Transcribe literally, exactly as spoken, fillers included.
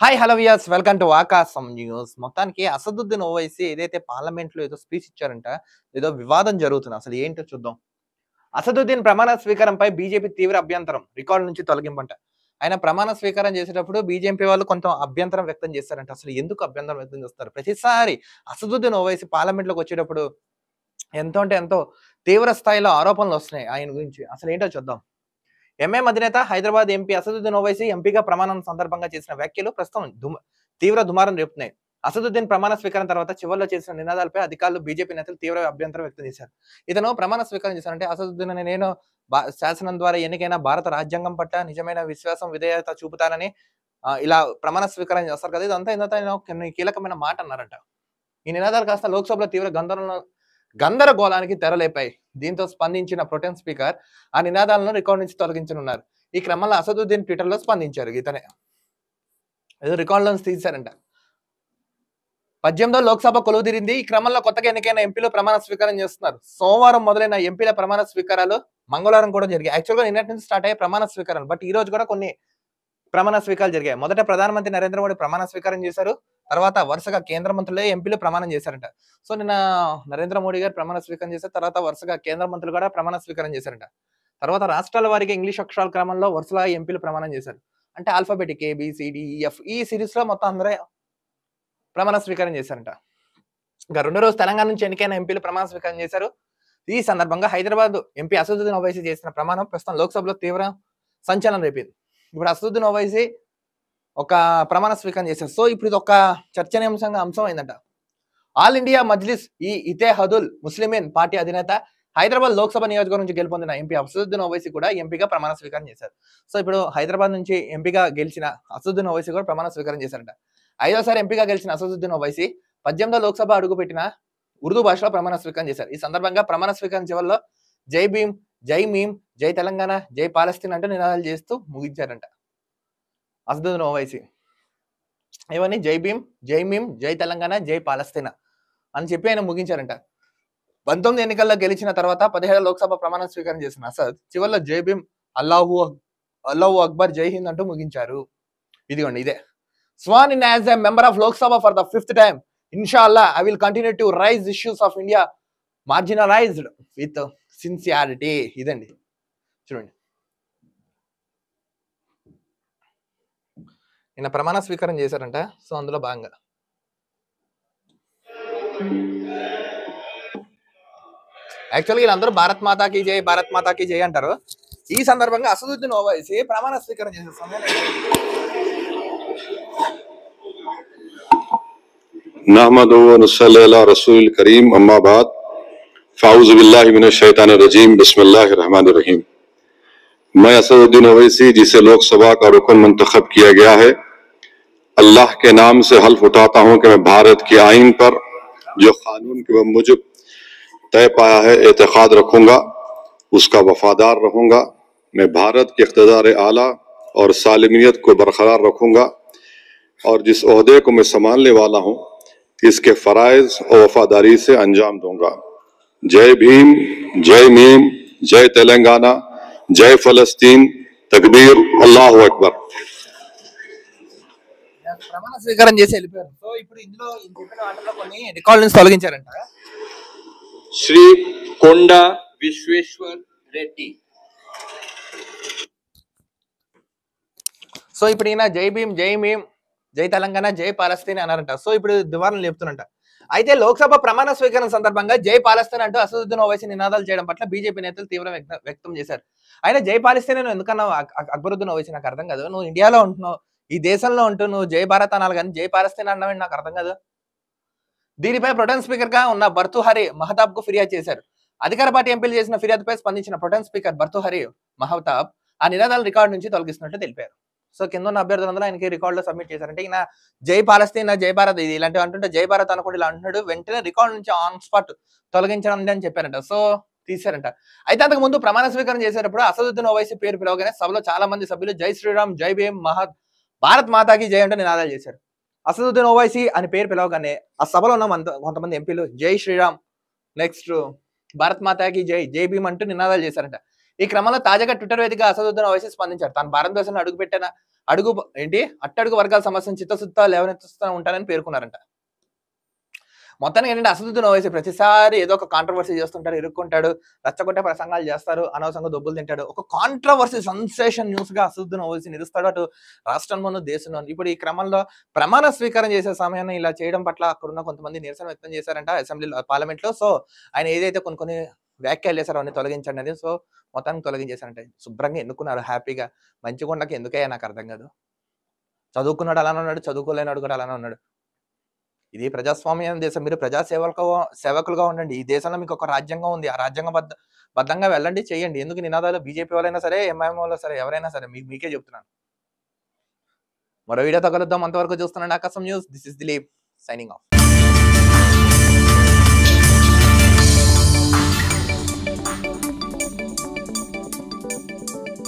Hi hello viewers welcome to Aakasam news. మొత్తానికి అసదుద్దీన్ ఓవైసీ ఏదైతే parliament లో ఏదో స్పీచ్ ఇచ్చారంట, ఏదో వివాదం జరుగుతుంది. అసలు ఏంటో చూద్దాం. అసదుద్దీన్ ప్రమాణ స్వీకారంపై బీజేపీ తీవ్ర అభ్యంతరం, రికార్డు నుంచి తొలగింపంట. ఆయన ప్రమాణ స్వీకారం చేసేటప్పుడు బీజేపీ వాళ్ళు కొంత అభ్యంతరం వ్యక్తం చేస్తారంట. అసలు ఎందుకు అభ్యంతరం వ్యక్తం చేస్తారు? ప్రతిసారి అసదుద్దీన్ ఓవైసీ పార్లమెంట్ లోకి వచ్చేటప్పుడు ఎంతో అంటే ఎంతో తీవ్ర స్థాయిలో ఆరోపణలు వస్తున్నాయి ఆయన గురించి. అసలు ఏంటో చూద్దాం. ఎంఐఎం అధినేత హైదరాబాద్ ఎంపీ అసదుద్దీన్ ఓవైసీ ఎంపీగా ప్రమాణం సందర్భంగా చేసిన వ్యాఖ్యలు ప్రస్తుతం దుమ తీవ్ర దుమారం రేపుతున్నాయి. అసదుద్దీన్ ప్రమాణ స్వీకారం తర్వాత చివరిలో చేసిన నినాదాలపై అధికారులు బీజేపీ నేతలు తీవ్ర అభ్యంతరం వ్యక్తం చేశారు. ఇతను ప్రమాణ స్వీకారం చేశారంటే అసదుద్దీన్ అనే నేను శాసనం ద్వారా ఎన్నికైన భారత రాజ్యాంగం పట్ల నిజమైన విశ్వాసం విధేయత చూపుతానని ఇలా ప్రమాణ స్వీకారం చేస్తారు కదా, ఇదంతా ఇంత కొన్ని కీలకమైన మాట అన్నారంట. ఈ నినాదాలు కాస్త లోక్సభలో తీవ్ర గందరగోళ గందరగోళానికి తెరలేపాయి. దీంతో స్పందించిన ప్రొటెం స్పీకర్ ఆ నినాదాలను రికార్డు నుంచి తొలగించనున్నారు. ఈ క్రమంలో అసదుద్దీన్ ట్విట్టర్ లో స్పందించారు. ఇతనే ఏదో రికార్డులను తీశారంట. పద్దెనిమిదో లోక్సభ కొలువు తీరింది. ఈ క్రమంలో కొత్తగా ఎన్నికైన ఎంపీలు ప్రమాణ స్వీకారం చేస్తున్నారు. సోమవారం మొదలైన ఎంపీల ప్రమాణ స్వీకారాలు మంగళవారం కూడా జరిగాయి. యాక్చువల్గా నిన్నటి నుంచి స్టార్ట్ అయ్యే ప్రమాణ స్వీకారాలు, బట్ ఈ రోజు కూడా కొన్ని ప్రమాణ స్వీకారాలు జరిగాయి. మొదట ప్రధానమంత్రి నరేంద్ర మోడీ ప్రమాణ స్వీకారం చేశారు. తర్వాత వరుసగా కేంద్ర మంత్రులే ఎంపీలు ప్రమాణం చేశారంట. సో నిన్న నరేంద్ర మోడీ గారు ప్రమాణ స్వీకారం చేశారు. తర్వాత వరుసగా కేంద్ర మంత్రులు కూడా ప్రమాణ స్వీకారం చేశారంట. తర్వాత రాష్ట్రాల వారికి ఇంగ్లీష్ అక్షరాల క్రమంలో వరుసగా ఎంపీలు ప్రమాణం చేశారు. అంటే ఆల్ఫాబెటిక్ ఏబిసిడిఎఫ్ ఈ సిరీస్ లో మొత్తం అందరూ ప్రమాణ స్వీకారం చేశారంట. ఇంకా రెండో రోజు తెలంగాణ నుంచి ఎన్నికైన ఎంపీలు ప్రమాణ స్వీకారం చేశారు. ఈ సందర్భంగా హైదరాబాద్ ఎంపీ అసదుద్దీన్ ఓవైసీ చేసిన ప్రమాణం ప్రస్తుతం లోక్సభలో తీవ్ర సంచలనం రేపింది. ఇప్పుడు అసదుద్దీన్ ఓవైసీ ఒక ప్రమాణ స్వీకారం చేశారు. సో ఇప్పుడు ఇది ఒక చర్చనీయాంశంగా అంశం అయిందంట. ఆల్ ఇండియా మజ్లిస్ ఈ ఇతేహదుల్ ముస్లిమీన్ పార్టీ అధినేత హైదరాబాద్ లోక్సభ నియోజకవర్గం నుంచి గెలుపొందిన ఎంపీ అసదుద్దీన్ ఓవైసీ కూడా ఎంపీగా ప్రమాణ స్వీకారం చేశారు. సో ఇప్పుడు హైదరాబాద్ నుంచి ఎంపీగా గెలిచిన అసదుద్దీన్ ఓవైసీ కూడా ప్రమాణ స్వీకారం చేశారంట. ఐదోసారి ఎంపీగా గెలిచిన అసదుద్దీన్ ఓవైసీ పద్దెనిమిదో లోక్సభ అడుగుపెట్టిన ఉర్దూ భాషలో ప్రమాణ స్వీకారం చేశారు. ఈ సందర్భంగా ప్రమాణ స్వీకారం చివరిలో జై భీమ్, జై మీమ్, జై తెలంగాణ, జై పాలస్తీన్ అంటూ నినాదాలు చేస్తూ ముగించారంట అసదుద్దీన్ ఓవైసీ. ఏమని జై భీమ్, జై మీమ్, జై తెలంగాణ, జై పాలస్తీనా అని చెప్పి ఆయన ముగించారంట. పంతొమ్మిది ఎన్నికల్లో గెలిచిన తర్వాత పదిహేడు లోక్సభ ప్రమాణ స్వీకారం చేసిన అసద్ చివరిలో జై భీమ్, అల్లాహు అల్లాహు అక్బర్, జై హింద్ అంటూ ముగించారు. ఇదిగోండి ఇదే. Sworn in as a member of Loksabha for the fifth time. ఇన్షాల్లా I will continue to raise issues of India marginalised with sincerity. ఇదండి చూడండి. నిన్న ప్రమాణ స్వీకారం చేశారంట. సో అందులో భాగంగా యాక్చువల్గా వీళ్ళందరూ భారత్ మాతాకి జై, భారత్ మాతాకి జై అంటారు. ఈ సందర్భంగా అసదుద్దీన్ ఓవైసీ ప్రమాణ స్వీకారం చేసే సమయంలో नहमदु व नसल्ली अला रसूलिल करीम अम्मा बाद फ़ाऊज़ु बिल्लाहि मिनश शैतानिर रजीम बिस्मिल्लाहिर रहमानिर रहीम। मैं असदुद्दीन ओवैसी, जिसे लोकसभा का रुकन मंतखब किया गया है, अल्लाह के नाम से हल्फ उठाता हूँ कि मैं भारत के आईन पर जो कानून के मुजब तय पाया है एतकाद रखूंगा, उसका वफादार रहूंगा। मैं भारत के इक़्तिदार आला और सालिमियत को बरकरार रखूंगा और जिस ओहदे को मैं संभालने वाला हूँ इसके फराइज और वफादारी से अंजाम दूंगा। जय भीम, जय मीम, जय तेलंगाना, जय फलस्तीन, तकबीर, अल्लाहु अकबर। ప్రమాణ స్వీకారం చేసి వెళ్ళిపోయారు. సో ఇప్పుడు ఇందులో చెప్పిన వాటిలో కొన్ని రికార్డు నుంచి తొలగించారంట. శ్రీ కొండ విశ్వేశ్వర్ రెడ్డి. సో ఇప్పుడు ఈయన జై భీమ్, జై మీమ్, జై తెలంగాణ, జై పాలస్తీన్ అన్నారంట. సో ఇప్పుడు దివారం చెప్తున్నట. అయితే లోక్సభ ప్రమాణ స్వీకారం సందర్భంగా జై పాలస్తీన్ అంటూ అసదుద్దీన్ ఓవైసీ నినాదాలు చేయడం పట్ల బీజేపీ నేతలు తీవ్ర వ్యక్తం చేశారు. ఆయన జై పాలస్తీన్ ఎందుకన్నా అక్బరుద్దీన్ ఓవైసీ నాకు అర్థం కాదు. నువ్వు ఇండియాలో ఉంటున్నావు, ఈ దేశంలో ఉంటూ నువ్వు జై భారత్ అనాలి కానీ జై పాలస్తీన్ అన్నావు నాకు అర్థం కాదు. దీనిపై ప్రొటెం స్పీకర్ గా ఉన్న భర్తుహరి మహతాబ్ కు ఫిర్యాదు చేశారు. అధికార పార్టీ ఎంపీలు చేసిన ఫిర్యాదుపై స్పందించిన ప్రొటెం స్పీకర్ భర్తుహరి మహతాబ్ ఆ నినాదాలు రికార్డు నుంచి తొలగిస్తున్నట్టు తెలిపారు. సో కింద ఉన్న అభ్యర్థులందరూ ఆయనకి రికార్డులో సబ్మిట్ చేశారంటే ఈయన జై పాలస్తీన్, జై భారత్ ఇది ఇలాంటివి అంటుంటే జై భారత్ అనుకుంటే ఇలా అంటున్నాడు, వెంటనే రికార్డు నుంచి ఆన్ స్పాట్ తొలగించడం అని చెప్పారంట. సో తీశారంట. అయితే అంతకు ముందు ప్రమాణ స్వీకారం చేసేటప్పుడు అసదుద్దీన్ ఓవైసీ పేరు పిలవగానే సభలో చాలా మంది సభ్యులు జై శ్రీరామ్, జై భీమ్, మహా భారత్ మాతాకి జై అంటూ నినాదాలు చేశారు. అసదుద్దీన్ ఓవైసీ అని పేరు పిలవగానే ఆ సభలో ఉన్న కొంతమంది ఎంపీలు జై శ్రీరామ్, నెక్స్ట్ భారత్ మాతాకి జై, జై భీమ్ అంటూ నినాదాలు చేశారంట. ఈ క్రమంలో తాజాగా ట్విట్టర్ వేదికగా అసదుద్దీన్ ఓవైసీ స్పందించారు. తాను భారతదేశంలో అడుగుపెట్టిన అడుగు ఏంటి అట్టడుగు వర్గాల సమస్యను చిత్తశుద్ధ లేవనెత్తుస్తూ ఉంటానని పేర్కొన్నారంట. మొత్తానికి ఏంటంటే అసదుద్దీన్ ఓవైసీ ప్రతిసారి ఏదో ఒక కాంట్రవర్సీ చేస్తుంటాడు, ఇరుక్కుంటాడు, రచ్చగొట్టే ప్రసంగాలు చేస్తారు, అనవసరంగా దొబ్బులు తింటాడు. ఒక కాంట్రవర్సీ సెన్సేషన్ న్యూస్ గా అసదుద్దీన్ ఓవైసీ నిలుస్తాడు అటు రాష్ట్రంలోనూ దేశంలోనూ. ఇప్పుడు ఈ క్రమంలో ప్రమాణ స్వీకారం చేసే సమయాన్ని ఇలా చేయడం పట్ల అక్కడున్న కొంతమంది నిరసన వ్యక్తం చేశారంట అసెంబ్లీ పార్లమెంట్ లో. సో ఆయన ఏదైతే కొన్ని కొన్ని వ్యాఖ్యలు చేశారో అవన్నీ తొలగించండి అనేది. సో మొత్తానికి తొలగించేశారంటే శుభ్రంగా ఎన్నుకున్నారు హ్యాపీగా. మంచిగుండకి ఎందుకయ్యా నాకు అర్థం కాదు. చదువుకున్నాడు అలానే ఉన్నాడు, చదువుకోలేనాడు కూడా అలానే ఉన్నాడు. ఇది ప్రజాస్వామ్యం దేశం. మీరు ప్రజా సేవకు సేవకులుగా ఉండండి. ఈ దేశంలో మీకు ఒక రాజ్యాంగం ఉంది. ఆ రాజ్యాంగ బద్ద బద్దంగా వెళ్ళండి, చేయండి. ఎందుకు నినాదాలు బీజేపీ వాళ్ళైనా సరే, ఎంఐఎం వాళ్ళు సరే, ఎవరైనా సరే మీకు మీకే చెప్తున్నాను. మరో వీడియోతో కలుద్దాం. అంతవరకు చూస్తున్నాను Aakasam news. This is Dileep signing of.